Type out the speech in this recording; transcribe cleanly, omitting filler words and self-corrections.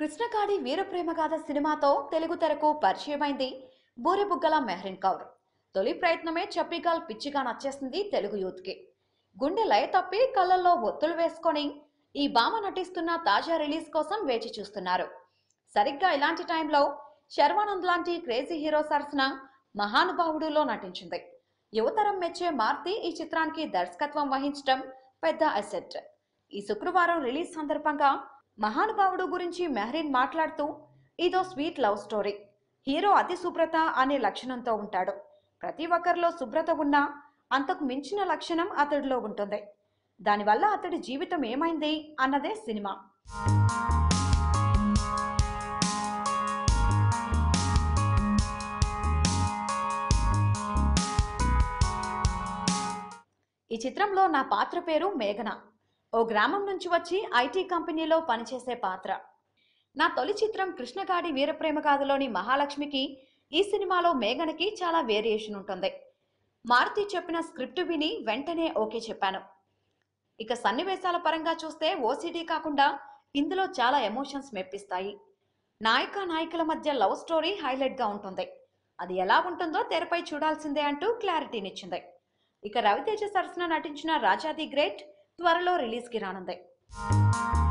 కృష్ణకాడి వీరప్రేమగాథ సినిమాతో తెలుగు తెరకు పరిచయమైంది బూరెబుగ్గల మెహ్రీన్ కౌర్. తొలి ప్రయత్నమే చప్పిగాల్ పిచ్చిగా నచ్చేసింది తెలుగు యూత్కి. గుండె లయ తప్పి కళ్ళల్లో ఒత్తులు వేసుకొని ఈ భామ నటిస్తున్న తాజా రిలీజ్ కోసం వేచి చూస్తున్నారు. సరిగ్గా ఇలాంటి టైంలో శర్వానంద్ లాంటి క్రేజీ హీరో సరసన మహానుభావుడులో నటించింది. యువతరం మెచ్చే మార్తి ఈ చిత్రానికి దర్శకత్వం వహించడం పెద్ద అసెట్. ఈ శుక్రవారం రిలీజ్ సందర్భంగా మహానుభావుడు గురించి మెహ్రీన్ మాట్లాడుతూ, ఇదో స్వీట్ లవ్ స్టోరీ. హీరో అతి శుభ్రత అనే లక్షణంతో ఉంటాడు. ప్రతి ఒక్కరిలో శుభ్రత ఉన్నా అంతకు మించిన లక్షణం అతడిలో ఉంటుంది. దానివల్ల అతడి జీవితం ఏమైంది అన్నదే సినిమా. ఈ చిత్రంలో నా పాత్ర పేరు మేఘన. ఓ గ్రామం నుంచి వచ్చి ఐటీ కంపెనీలో పనిచేసే పాత్ర. నా తొలి చిత్రం కృష్ణకాడి వీరప్రేమగాథలోని మహాలక్ష్మికి ఈ సినిమాలో మేఘనకి చాలా వేరియేషన్ ఉంటుంది. మారుతి చెప్పిన స్క్రిప్ట్ విని వెంటనే ఓకే చెప్పాను. ఇక సన్నివేశాల పరంగా చూస్తే ఓసిడి కాకుండా ఇందులో చాలా ఎమోషన్స్ మెప్పిస్తాయి. నాయకుల మధ్య లవ్ స్టోరీ హైలైట్గా ఉంటుంది. అది ఎలా ఉంటుందో తెరపై చూడాల్సిందే అంటూ క్లారిటీనిచ్చింది. ఇక రవితేజ సరసన నటించిన రాజా ది గ్రేట్ త్వరలో రిలీజ్కి రానుంది.